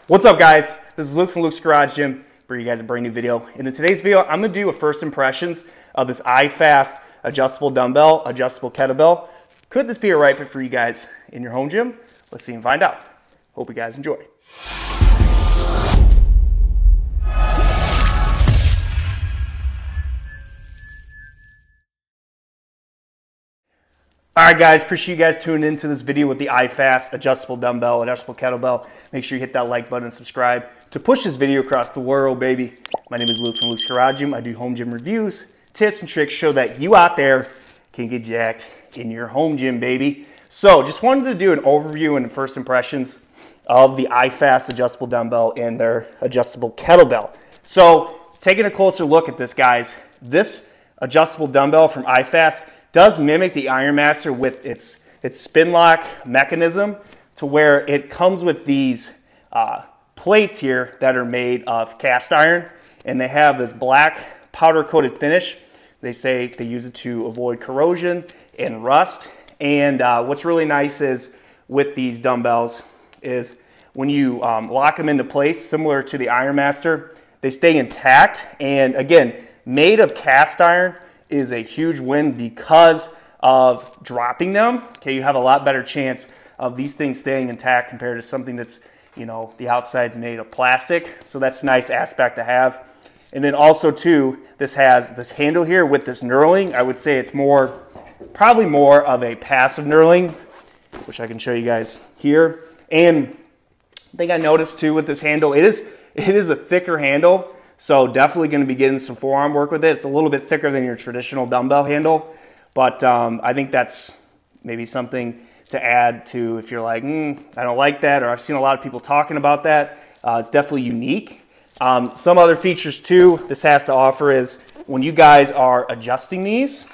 What's up, guys? This is Luke from Luke's Garage Gym, bringing you guys a brand new video. And in today's video, I'm going to do a first impressions of this iFast adjustable dumbbell, adjustable kettlebell. Could this be a right fit for you guys in your home gym? Let's see and find out. Hope you guys enjoy. Alright guys, appreciate you guys tuning into this video with the iFast adjustable dumbbell, adjustable kettlebell. Make sure you hit that like button and subscribe to push this video across the world, baby. My name is Luke from Luke's Garage Gym. I do home gym reviews, tips, and tricks show that you out there can get jacked in your home gym, baby. So just wanted to do an overview and first impressions of the iFast adjustable dumbbell and their adjustable kettlebell. So taking a closer look at this, guys, this adjustable dumbbell from iFast does mimic the Ironmaster with its spin lock mechanism, to where it comes with these plates here that are made of cast iron, and they have this black powder coated finish. They say they use it to avoid corrosion and rust. And what's really nice is with these dumbbells is when you lock them into place, similar to the Ironmaster, they stay intact. And again, made of cast iron is a huge win because of dropping them. Okay, you have a lot better chance of these things staying intact compared to something that's, you know, the outside's made of plastic. So that's a nice aspect to have. And then also too, this has this handle here with this knurling. I would say it's probably more of a passive knurling, which I can show you guys here. And I think I noticed too with this handle, it is a thicker handle. So definitely going to be getting some forearm work with it. It's a little bit thicker than your traditional dumbbell handle, but I think that's maybe something to add to if you're like, I don't like that, or I've seen a lot of people talking about that. It's definitely unique. Some other features too this has to offer is when you guys are adjusting these,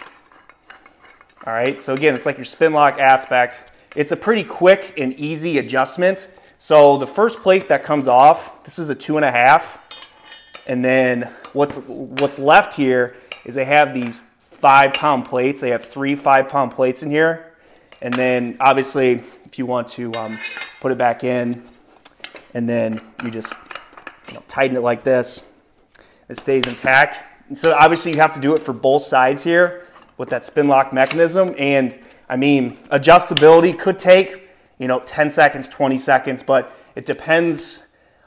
all right, so again, it's like your spin lock aspect. It's a pretty quick and easy adjustment. So the first plate that comes off, this is a 2.5. And then what's left here is they have these 5-pound plates. They have 3 5-pound plates in here. And then obviously if you want to put it back in, and then you just tighten it like this, it stays intact. And so obviously you have to do it for both sides here with that spin lock mechanism. And I mean, adjustability could take 10 seconds, 20 seconds, but it depends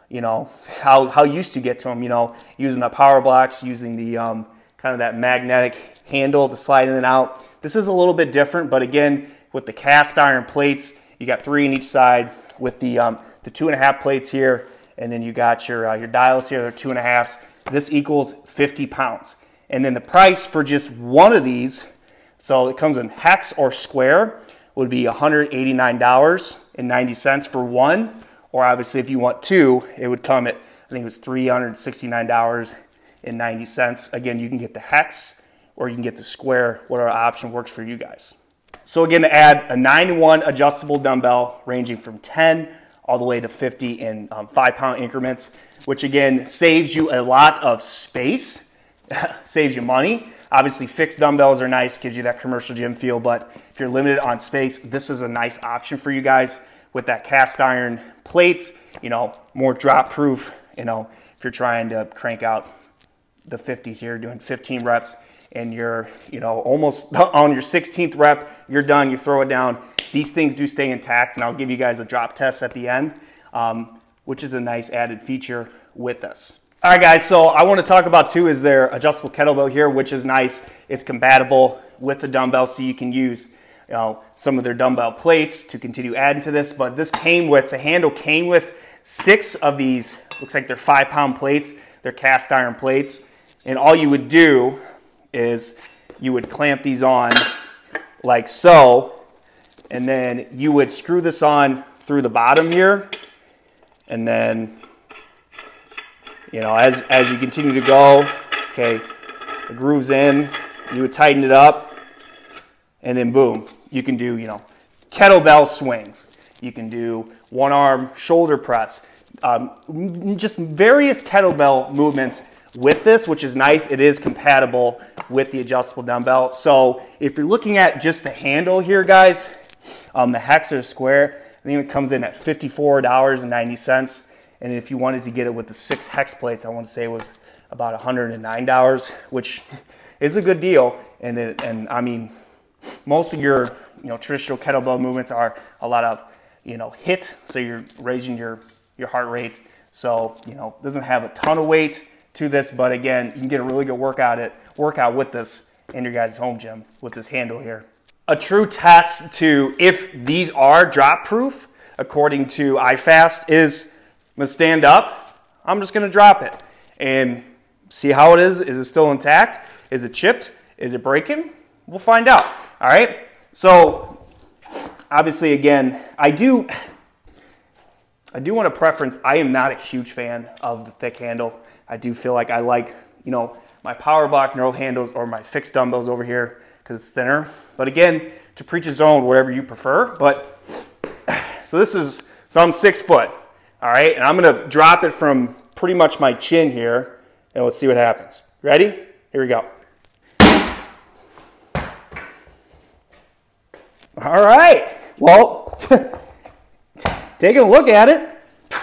how used you get to them, using the power blocks, using the kind of that magnetic handle to slide in and out. This is a little bit different, but again, with the cast iron plates, you got 3 on each side with the 2.5 plates here, and then you got your dials here, they're 2.5s. This equals 50 pounds. And then the price for just one of these, so it comes in hex or square, would be $189.90 for one. Or obviously, if you want 2, it would come at, I think it was $369.90. Again, you can get the hex or you can get the square, whatever option works for you guys. So again, to add a 9-to-1 adjustable dumbbell ranging from 10 all the way to 50 in 5-pound increments, which again saves you a lot of space, saves you money. Obviously, fixed dumbbells are nice, gives you that commercial gym feel, but if you're limited on space, this is a nice option for you guys with that cast iron plates, more drop proof, if you're trying to crank out the 50s here, doing 15 reps, and you're, almost on your 16th rep, you're done, you throw it down. These things do stay intact, and I'll give you guys a drop test at the end, which is a nice added feature with this. All right, guys, so I want to talk about too is their adjustable kettlebell here, which is nice. It's compatible with the dumbbell, so you can use some of their dumbbell plates to continue adding to this, but the handle came with 6 of these, looks like they're 5-pound plates, they're cast iron plates, and all you would do is you would clamp these on like so, and then you would screw this on through the bottom here, and then, as you continue to go, okay, the groove's in, you would tighten it up, and then boom, you can do, kettlebell swings. You can do one-arm shoulder press. Just various kettlebell movements with this, which is nice. It is compatible with the adjustable dumbbell. So if you're looking at just the handle here, guys, the hex or square, I think it comes in at $54.90. And if you wanted to get it with the 6 hex plates, I want to say it was about $109, which is a good deal. And I mean, most of your traditional kettlebell movements are a lot of hit, so you're raising your heart rate. So it doesn't have a ton of weight to this, but again, you can get a really good workout with this in your guys' home gym with this handle here. A true test to if these are drop proof, according to iFast, is I'm gonna stand up, I'm just gonna drop it and see how it is. Is it still intact? Is it chipped? Is it breaking? We'll find out. All right. So obviously, again, I do want to preference. I am not a huge fan of the thick handle. I do feel like I like, my power block knurled handles or my fixed dumbbells over here because it's thinner. But again, to preach his own, whatever you prefer. But so I'm 6 foot. All right. And I'm going to drop it from pretty much my chin here. And let's see what happens. Ready? Here we go. All right. Well, taking a look at it,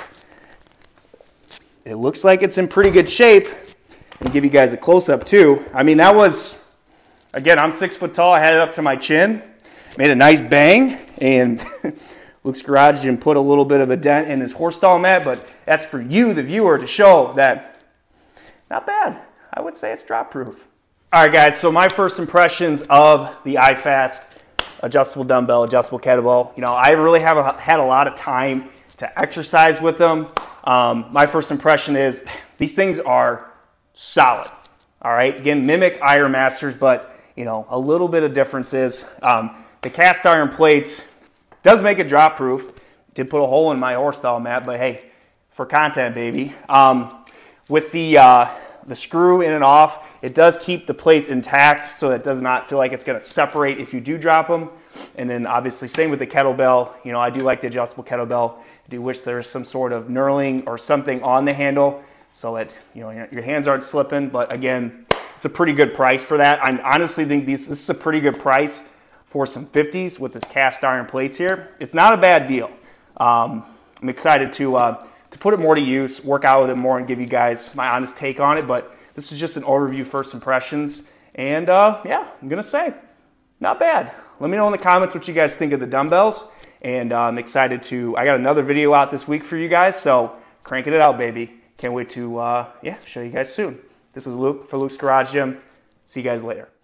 it looks like it's in pretty good shape. I'll give you guys a close-up too. I mean, that was, again, I'm 6 foot tall. I had it up to my chin, made a nice bang, and Luke's Garage Gym put a little bit of a dent in his horse stall mat, but that's for you, the viewer, to show that not bad. I would say it's drop proof. All right, guys, so my first impressions of the iFast adjustable dumbbell, adjustable kettlebell. I really haven't had a lot of time to exercise with them. My first impression is these things are solid. All right, again, mimic Iron Masters, but a little bit of differences. The cast iron plates does make it drop proof. Did put a hole in my horse stall mat, but hey, for content, baby. With the screw in and off, it does keep the plates intact, so it does not feel like it's going to separate if you do drop them. And then obviously same with the kettlebell. I do like the adjustable kettlebell. I do wish there was some sort of knurling or something on the handle so that your hands aren't slipping. But again, it's a pretty good price for that. I honestly think this is a pretty good price for some 50s with this cast iron plates here. It's not a bad deal. I'm excited to put it more to use, work out with it more, and give you guys my honest take on it. But this is just an overview, first impressions. And yeah, I'm going to say, not bad. Let me know in the comments what you guys think of the dumbbells. And I'm excited I got another video out this week for you guys. So cranking it out, baby. Can't wait to show you guys soon. This is Luke for Luke's Garage Gym. See you guys later.